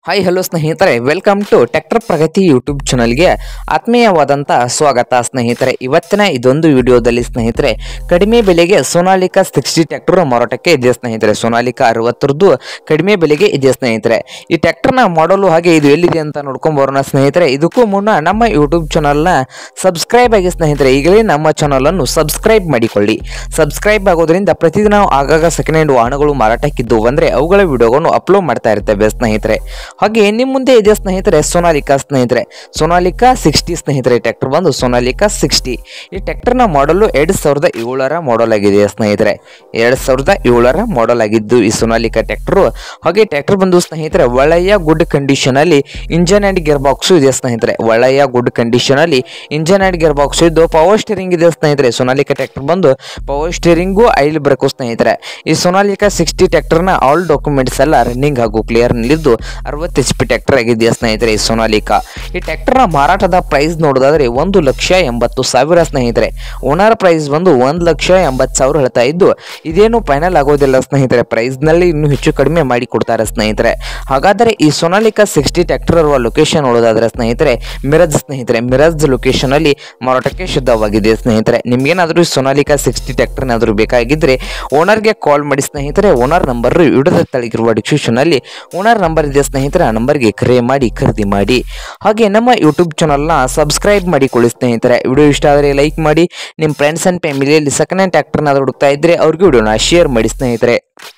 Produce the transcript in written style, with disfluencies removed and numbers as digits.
Hi hello ಸ್ನೇಹಿತರೆ, welcome to tractor Pragati YouTube ಚಾನಲ್ಗೆ ಆತ್ಮೀಯವಾದಂಥ ಸ್ವಾಗತ ಸ್ನೇಹಿತರೆ. ಇವತ್ತಿನ ಇದೊಂದು ವಿಡಿಯೋದಲ್ಲಿ ಸ್ನೇಹಿತರೆ ಕಡಿಮೆ ಬೆಲೆಗೆ ಸೋನಾಲಿಕಾ 60 ಟ್ರ್ಯಾಕ್ಟರ್ ಮಾರಾಟಕ್ಕೆ ಇದೆ ಸ್ನೇಹಿತರೆ. ಸೋನಾಲಿಕಾ 60ರದ್ದು ಕಡಿಮೆ ಬೆಲೆಗೆ ಇದೆ ಸ್ನೇಹಿತರೆ. ಈ ಟ್ರ್ಯಾಕ್ಟರ್ನ ಮಾಡಲು ಹಾಗೆ ಇದು ಎಲ್ಲಿದೆ ಅಂತ ನೋಡ್ಕೊಂಡು ಬರೋಣ ಸ್ನೇಹಿತರೆ. ಇದಕ್ಕೂ ಮುನ್ನ ನಮ್ಮ ಯೂಟ್ಯೂಬ್ ಚಾನಲ್ನ ಸಬ್ಸ್ಕ್ರೈಬ್ ಆಗಿ ಸ್ನೇಹಿತರೆ. ಈಗಲೇ ನಮ್ಮ ಚಾನಲನ್ನು ಸಬ್ಸ್ಕ್ರೈಬ್ ಮಾಡಿಕೊಳ್ಳಿ. ಸಬ್ಸ್ಕ್ರೈಬ್ ಆಗೋದ್ರಿಂದ ಪ್ರತಿದಿನ ಆಗಾಗ ಸೆಕೆಂಡ್ ಹ್ಯಾಂಡ್ ವಾಹನಗಳು ಮಾರಾಟಕ್ಕಿದ್ದು ಅಂದರೆ ಅವುಗಳ ವಿಡಿಯೋಗಳನ್ನು ಅಪ್ಲೋಡ್ ಮಾಡ್ತಾ ಇರ್ತೇವೆ ಸ್ನೇಹಿತರೆ. ಹಾಗೆ ನಿಮ್ಮ ಮುಂದೆ ಇದೆ ಸ್ನೇಹಿತರೆ ಸೋನಾಲಿಕಾ ಸ್ನೇಹಿತರೆ. ಸೋನಾಲಿಕಾ 60 ಸ್ನೇಹಿತರೆ. ಟ್ರ್ಯಾಕ್ಟರ್ ಬಂದು ಸೋನಾಲಿಕಾ 60. ಈ ಟ್ರ್ಯಾಕ್ಟರ್ನ ಮಾಡಲು 2007ರ ಮಾಡಲ್ ಆಗಿದೆ ಸ್ನೇಹಿತರೆ. 2007ರ ಮಾಡಲ್ ಆಗಿದ್ದು ಈ ಸೋನಾಲಿಕಾ ಟ್ರ್ಯಾಕ್ಟರ್. ಹಾಗೆ ಟ್ರ್ಯಾಕ್ಟರ್ ಬಂದು ಸ್ನೇಹಿತರೆ ಒಳ್ಳೆಯ ಗುಡ್ ಕಂಡೀಷನ್ ಅಲ್ಲಿ ಇಂಜನ್ ಅಂಡ್ ಗೇರ್ ಬಾಕ್ಸ್ ಇದೆ ಸ್ನೇಹಿತರೆ. ಒಳ್ಳೆಯ ಗುಡ್ ಕಂಡೀಷನ್ ಅಲ್ಲಿ ಇಂಜನ್ ಅಂಡ್ ಗೇರ್ ಬಾಕ್ಸ್ ಇದ್ದು ಪವರ್ ಸ್ಟೀರಿಂಗ್ ಇದೆ ಸ್ನೇಹಿತರೆ. ಸೋನಾಲಿಕಾ ಟ್ರ್ಯಾಕ್ಟರ್ ಬಂದು ಪವರ್ ಸ್ಟೀರಿಂಗು ಆಯಿಲ್ ಬ್ರೇಕು ಸ್ನೇಹಿತರೆ. ಈ ಸೋನಾಲಿಕಾ 60 ಟ್ರ್ಯಾಕ್ಟರ್ನ ಆಲ್ ಡಾಕ್ಯುಮೆಂಟ್ಸ್ ಎಲ್ಲ ರನ್ನಿಂಗ್ ಹಾಗೂ ಕ್ಲಿಯರ್ ನಲ್ಲಿದ್ದು 60 HP ಟ್ರ್ಯಾಕ್ಟರ್ ಆಗಿದೆ ಸ್ನೇಹಿತರೆ ಈ ಸೋನಾಲಿಕಾ. ಈ ಟ್ರ್ಯಾಕ್ಟರ್ನ ಮಾರಾಟದ ಪ್ರೈಸ್ ನೋಡೋದಾದ್ರೆ 1,80,000 ಸ್ನೇಹಿತರೆ. ಓನರ್ ಪ್ರೈಸ್ ಬಂದು 1,80,000 ಹೇಳ್ತಾ ಇದ್ದು ಇದೇನು ಫೈನಲ್ ಆಗೋದಿಲ್ಲ ಸ್ನೇಹಿತರೆ. ಪ್ರೈಸ್ ನಲ್ಲಿ ಇನ್ನೂ ಹೆಚ್ಚು ಕಡಿಮೆ ಮಾಡಿ ಕೊಡ್ತಾರೆ ಸ್ನೇಹಿತರೆ. ಹಾಗಾದರೆ ಈ ಸೋನಾಲಿಕಾ 60 ಟ್ರ್ಯಾಕ್ಟರ್ ಇರುವ ಲೊಕೇಶನ್ ನೋಡೋದಾದ್ರೆ ಸ್ನೇಹಿತರೆ ಮಿರಜ್ ಸ್ನೇಹಿತರೆ. ಮಿರಜ್ ಲೊಕೇಶನ್ ಅಲ್ಲಿ ಮಾರಾಟಕ್ಕೆ ಶುದ್ಧವಾಗಿದೆ ಸ್ನೇಹಿತರೆ. ನಿಮ್ಗೇನಾದ್ರೂ ಸೋನಾಲಿಕಾ 60 ಟ್ರ್ಯಾಕ್ಟರ್ ಏನಾದರೂ ಬೇಕಾಗಿದ್ರೆ ಓನರ್ಗೆ ಕಾಲ್ ಮಾಡಿ ಸ್ನೇಹಿತರೆ. ಓನರ್ ನಂಬರ್ ವಿಡಿಯೋದ ತಳಗಿರುವ ಡಿಸ್ಕ್ರಿಪ್ಷನ್ ಅಲ್ಲಿ ಓನರ್ ನಂಬರ್ ಇದೆ ಸ್ನೇಹಿತರೆ. ಆ ನಂಬರ್ಗೆ ಕರೆ ಮಾಡಿ ಖರೀದಿ ಮಾಡಿ. ಹಾಗೆ ನಮ್ಮ ಯೂಟ್ಯೂಬ್ ಚಾನಲ್ನ ಸಬ್ಸ್ಕ್ರೈಬ್ ಮಾಡಿಕೊಳ್ಳಿ ಸ್ನೇಹಿತರೆ. ವಿಡಿಯೋ ಇಷ್ಟ ಆದರೆ ಲೈಕ್ ಮಾಡಿ. ನಿಮ್ಮ ಫ್ರೆಂಡ್ಸ್ ಅಂಡ್ ಫ್ಯಾಮಿಲಿಯಲ್ಲಿ ಸೆಕೆಂಡ್ ಹ್ಯಾಂಡ್ ಟ್ರ್ಯಾಕ್ಟರ್ನ ಹುಡುಕ್ತಾ ಇದ್ರೆ ಅವ್ರಿಗೆ ವಿಡಿಯೋನ ಶೇರ್ ಮಾಡಿ ಸ್ನೇಹಿತರೆ.